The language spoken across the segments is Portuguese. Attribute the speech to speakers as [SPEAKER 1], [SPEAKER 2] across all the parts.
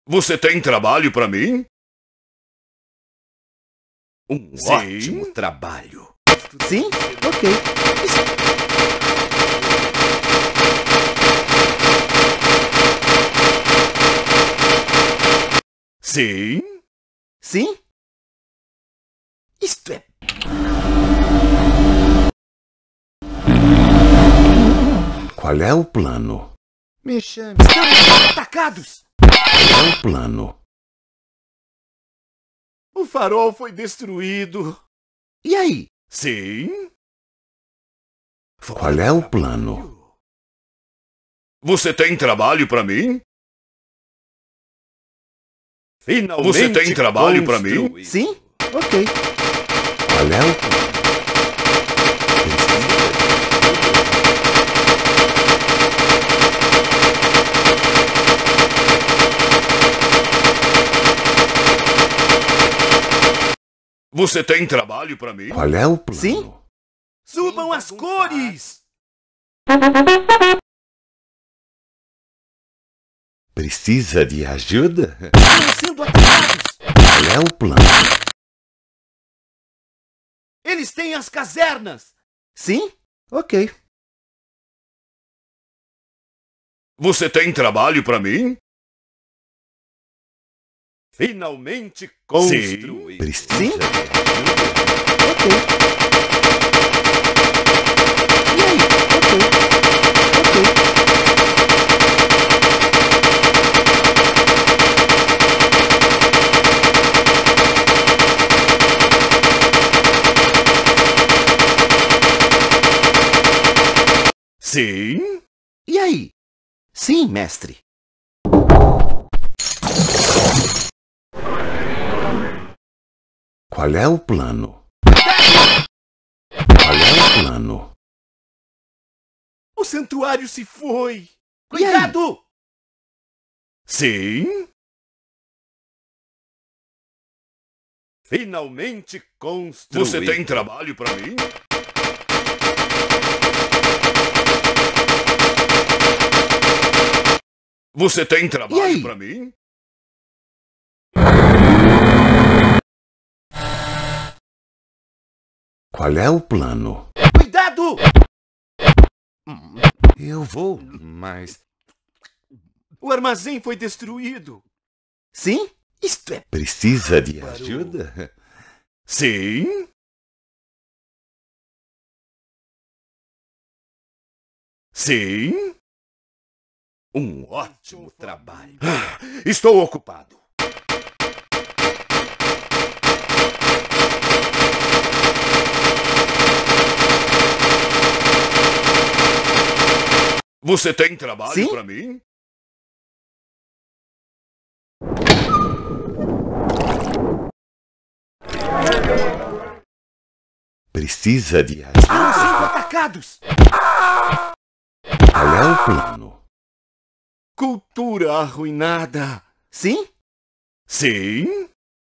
[SPEAKER 1] Você tem trabalho para mim?
[SPEAKER 2] Um ótimo trabalho.
[SPEAKER 3] Sim? Ok.
[SPEAKER 1] Sim?
[SPEAKER 3] Sim? Isto é...
[SPEAKER 2] Qual é o plano?
[SPEAKER 3] Me chame. Estamos sendo atacados!
[SPEAKER 2] Qual é o plano?
[SPEAKER 1] O farol foi destruído.
[SPEAKER 3] E aí?
[SPEAKER 1] Sim?
[SPEAKER 2] Qual é o plano?
[SPEAKER 1] Você tem trabalho para mim?
[SPEAKER 2] Finalmente
[SPEAKER 1] Você tem trabalho para mim?
[SPEAKER 2] construído.
[SPEAKER 3] Sim? Ok.
[SPEAKER 2] Qual é o plano?
[SPEAKER 1] Você tem trabalho para mim?
[SPEAKER 2] Qual é o plano?
[SPEAKER 3] Sim?
[SPEAKER 1] Subam as cores!
[SPEAKER 2] Precisa de ajuda?
[SPEAKER 3] Estamos sendo atacados!
[SPEAKER 2] Qual é o plano?
[SPEAKER 3] Eles têm as casernas! Sim? Ok.
[SPEAKER 1] Você tem trabalho para mim?
[SPEAKER 2] Finalmente
[SPEAKER 1] construído.
[SPEAKER 2] Precisa
[SPEAKER 3] Sim?
[SPEAKER 2] de ajuda?
[SPEAKER 3] Ok. E aí? Ok. Ok.
[SPEAKER 1] Sim?
[SPEAKER 3] E aí? Sim, mestre.
[SPEAKER 2] Qual é o plano? Qual é o plano?
[SPEAKER 1] O santuário se foi.
[SPEAKER 3] Cuidado!
[SPEAKER 1] Sim?
[SPEAKER 2] Finalmente construído.
[SPEAKER 1] Você tem trabalho para mim? Você tem
[SPEAKER 3] E
[SPEAKER 1] trabalho
[SPEAKER 3] aí?
[SPEAKER 1] para mim?
[SPEAKER 2] Qual é o plano?
[SPEAKER 3] Cuidado!
[SPEAKER 2] Eu vou, mas
[SPEAKER 3] O armazém foi destruído. Sim? Isto é...
[SPEAKER 2] precisa de ajuda?
[SPEAKER 1] Sim? Sim?
[SPEAKER 2] Um ótimo trabalho.
[SPEAKER 1] Estou ocupado. Você tem trabalho
[SPEAKER 3] Sim?
[SPEAKER 1] para mim?
[SPEAKER 2] Precisa de ajuda?
[SPEAKER 3] Estamos sendo atacados!
[SPEAKER 2] Qual é o plano?
[SPEAKER 1] Cultura arruinada.
[SPEAKER 3] Sim?
[SPEAKER 1] Sim?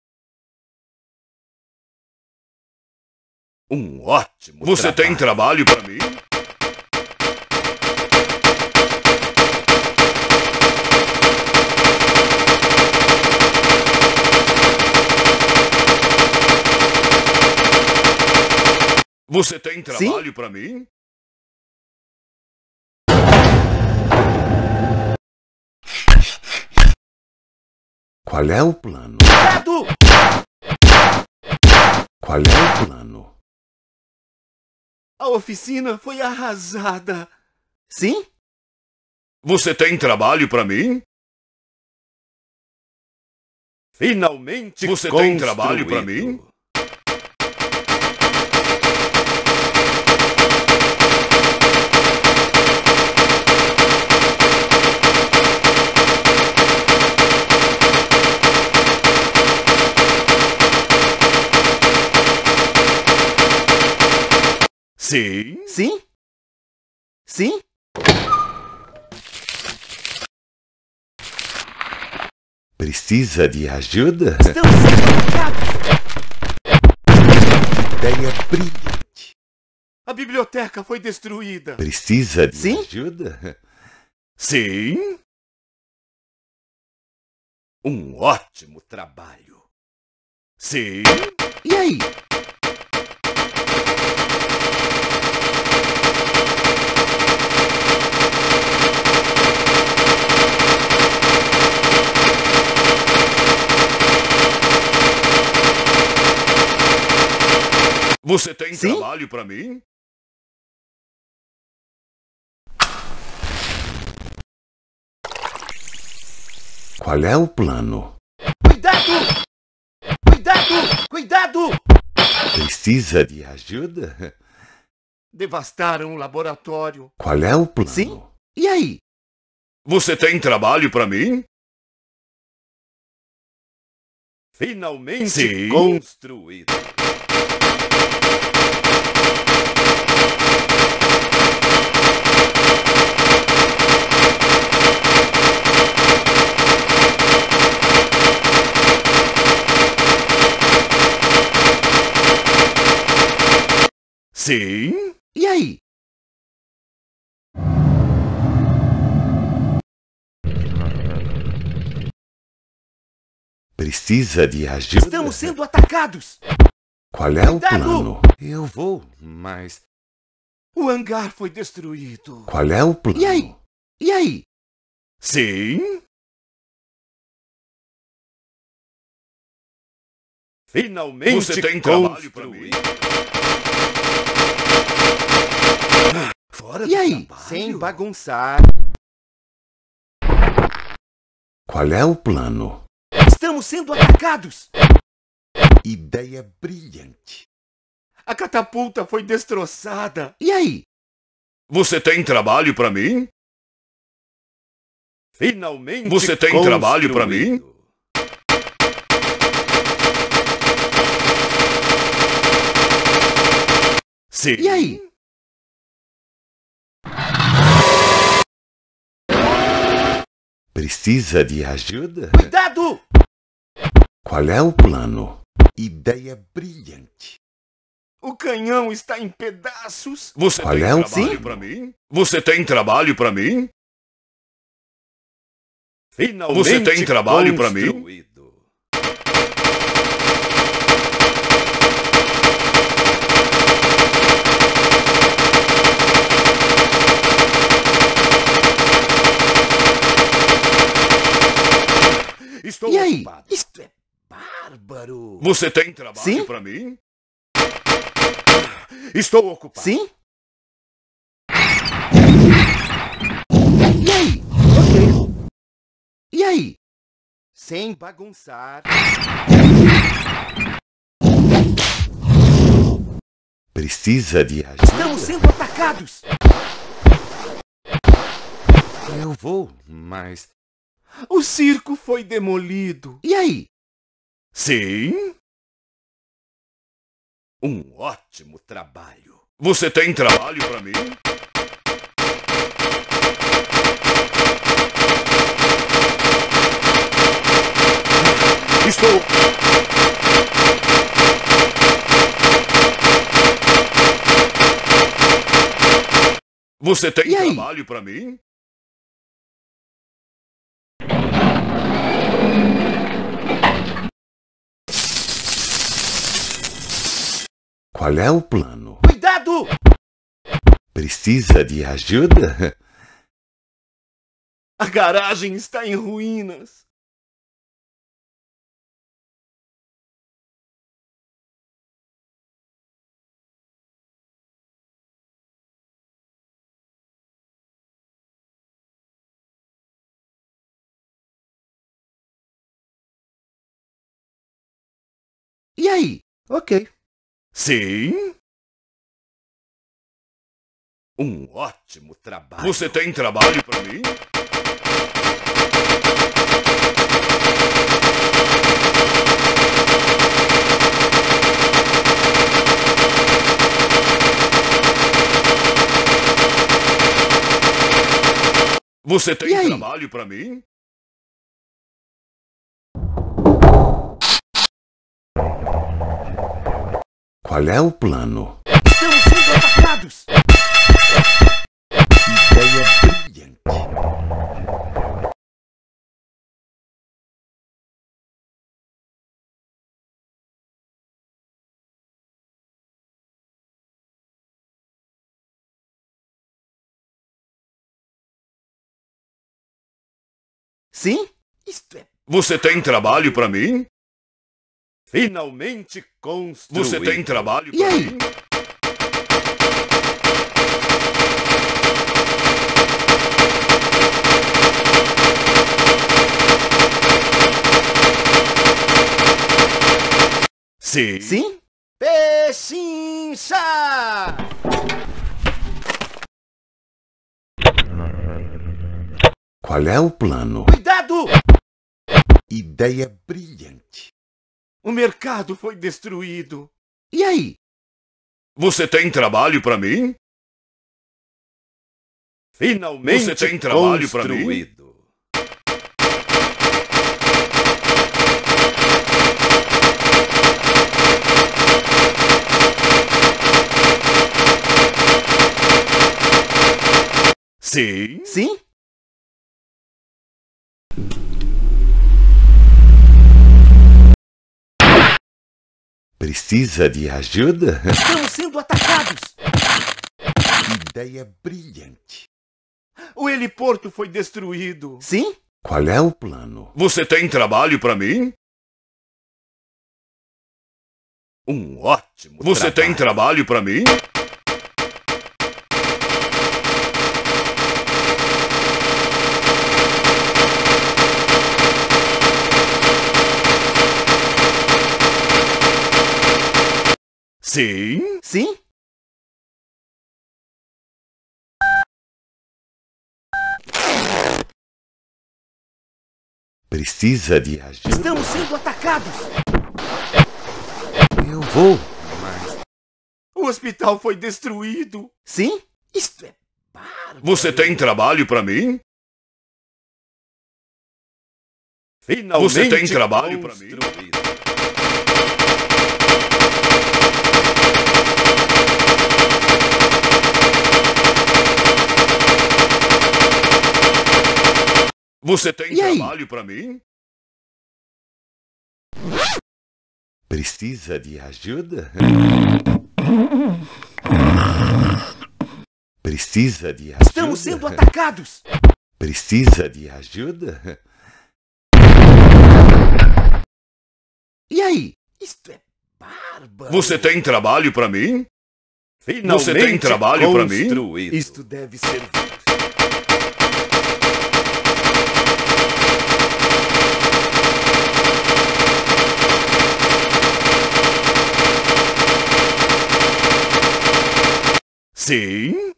[SPEAKER 2] Um ótimo
[SPEAKER 1] Você tem trabalho para mim? Você tem trabalho para mim?
[SPEAKER 2] Qual é o plano?
[SPEAKER 3] Cuidado!
[SPEAKER 2] Qual é o plano?
[SPEAKER 3] A oficina foi arrasada. Sim?
[SPEAKER 1] Você tem trabalho para mim?
[SPEAKER 2] Finalmente
[SPEAKER 1] Você tem trabalho para mim? Sim?
[SPEAKER 3] Sim? Sim?
[SPEAKER 2] Precisa de ajuda?
[SPEAKER 3] Estamos sendo atacados!
[SPEAKER 2] Ideia brilhante.
[SPEAKER 3] A biblioteca foi destruída.
[SPEAKER 2] Precisa de
[SPEAKER 3] Sim?
[SPEAKER 2] ajuda?
[SPEAKER 1] Sim? Um ótimo trabalho. Sim?
[SPEAKER 3] E aí?
[SPEAKER 1] Você tem
[SPEAKER 3] Sim?
[SPEAKER 1] trabalho para mim?
[SPEAKER 2] Qual é o plano?
[SPEAKER 3] Cuidado! Cuidado! Cuidado!
[SPEAKER 2] Precisa de ajuda?
[SPEAKER 3] Devastaram o laboratório.
[SPEAKER 2] Qual é o plano?
[SPEAKER 3] Sim? E aí?
[SPEAKER 1] Você tem trabalho para mim?
[SPEAKER 3] Finalmente
[SPEAKER 1] Sim.
[SPEAKER 3] construído.
[SPEAKER 1] Sim?
[SPEAKER 3] E aí?
[SPEAKER 2] Precisa de ajuda?
[SPEAKER 3] Estamos sendo atacados!
[SPEAKER 2] Qual é o
[SPEAKER 3] Cuidado!
[SPEAKER 2] plano? Eu vou, mas...
[SPEAKER 3] O hangar foi destruído.
[SPEAKER 2] Qual é o plano?
[SPEAKER 3] E aí? E aí?
[SPEAKER 1] Sim?
[SPEAKER 3] Finalmente
[SPEAKER 1] Você tem trabalho para mim?
[SPEAKER 3] Fora E aí?
[SPEAKER 1] trabalho?
[SPEAKER 3] Sem bagunçar.
[SPEAKER 2] Qual é o plano?
[SPEAKER 3] Estamos sendo atacados!
[SPEAKER 2] Ideia brilhante.
[SPEAKER 3] A catapulta foi destroçada. E aí?
[SPEAKER 1] Você tem trabalho para mim?
[SPEAKER 3] Finalmente
[SPEAKER 1] Você tem trabalho para mim? Sim.
[SPEAKER 3] E aí?
[SPEAKER 2] Precisa de ajuda?
[SPEAKER 3] Cuidado!
[SPEAKER 2] Qual é o plano? Ideia brilhante.
[SPEAKER 3] O canhão está em pedaços.
[SPEAKER 1] Você
[SPEAKER 2] Qual
[SPEAKER 1] tem
[SPEAKER 2] é o
[SPEAKER 1] trabalho
[SPEAKER 2] plano?
[SPEAKER 1] para mim? Você tem trabalho para mim?
[SPEAKER 3] Finalmente
[SPEAKER 1] Você tem trabalho para mim?
[SPEAKER 3] construído.
[SPEAKER 1] Estou
[SPEAKER 3] E aí?
[SPEAKER 1] ocupado.
[SPEAKER 3] Isto é bárbaro.
[SPEAKER 1] Você tem trabalho
[SPEAKER 3] Sim?
[SPEAKER 1] para mim? Estou ocupado.
[SPEAKER 3] Sim? E aí? Ok. E aí? Sem bagunçar.
[SPEAKER 2] Precisa de ajuda?
[SPEAKER 3] Estamos sendo atacados.
[SPEAKER 2] Eu vou, mas...
[SPEAKER 3] O circo foi demolido. E aí?
[SPEAKER 1] Sim?
[SPEAKER 3] Um ótimo trabalho.
[SPEAKER 1] Você tem trabalho para mim? Estou... Você tem
[SPEAKER 3] E aí?
[SPEAKER 1] trabalho para mim?
[SPEAKER 2] Qual é o plano?
[SPEAKER 3] Cuidado!
[SPEAKER 2] Precisa de ajuda?
[SPEAKER 3] A garagem está em ruínas. E aí? Ok.
[SPEAKER 1] Sim?
[SPEAKER 3] Um ótimo trabalho.
[SPEAKER 1] Você tem trabalho para mim? Você tem
[SPEAKER 3] E aí?
[SPEAKER 1] trabalho para mim?
[SPEAKER 2] Qual é o plano?
[SPEAKER 3] Estamos sendo atacados.
[SPEAKER 2] Ideia brilhante.
[SPEAKER 3] Sim? Isto é...
[SPEAKER 1] Você tem trabalho para mim?
[SPEAKER 3] Finalmente construído.
[SPEAKER 1] Você tem trabalho
[SPEAKER 3] E
[SPEAKER 1] para
[SPEAKER 3] aí?
[SPEAKER 1] mim? Sim.
[SPEAKER 3] Sim? Pechincha!
[SPEAKER 2] Qual é o plano?
[SPEAKER 3] Cuidado!
[SPEAKER 2] Ideia brilhante.
[SPEAKER 3] O mercado foi destruído. E aí?
[SPEAKER 1] Você tem trabalho para mim?
[SPEAKER 3] Finalmente
[SPEAKER 1] Você tem trabalho pra mim?
[SPEAKER 3] construído.
[SPEAKER 1] Sim.
[SPEAKER 3] Sim?
[SPEAKER 2] Precisa de ajuda?
[SPEAKER 3] Estamos sendo atacados.
[SPEAKER 2] Ideia brilhante.
[SPEAKER 3] O heliporto foi destruído. Sim?
[SPEAKER 2] Qual é o plano?
[SPEAKER 1] Você tem trabalho para mim?
[SPEAKER 3] Um ótimo
[SPEAKER 1] Você tem trabalho para mim? Sim.
[SPEAKER 3] Sim?
[SPEAKER 2] Precisa de ajuda?
[SPEAKER 3] Estamos sendo atacados.
[SPEAKER 2] Eu vou.
[SPEAKER 3] O hospital foi destruído. Sim? Isto é bárbaro.
[SPEAKER 1] Você tem trabalho para mim?
[SPEAKER 3] Finalmente
[SPEAKER 1] Você tem trabalho pra mim?
[SPEAKER 3] construído.
[SPEAKER 1] Você tem
[SPEAKER 3] E aí?
[SPEAKER 1] trabalho para mim?
[SPEAKER 2] Precisa de ajuda? Precisa de ajuda?
[SPEAKER 3] Estamos sendo atacados.
[SPEAKER 2] Precisa de ajuda?
[SPEAKER 3] E aí? Isto é bárbaro.
[SPEAKER 1] Você tem trabalho para mim?
[SPEAKER 3] Finalmente
[SPEAKER 1] Você tem trabalho pra mim?
[SPEAKER 3] construído. Isto deve servir.
[SPEAKER 1] Sim.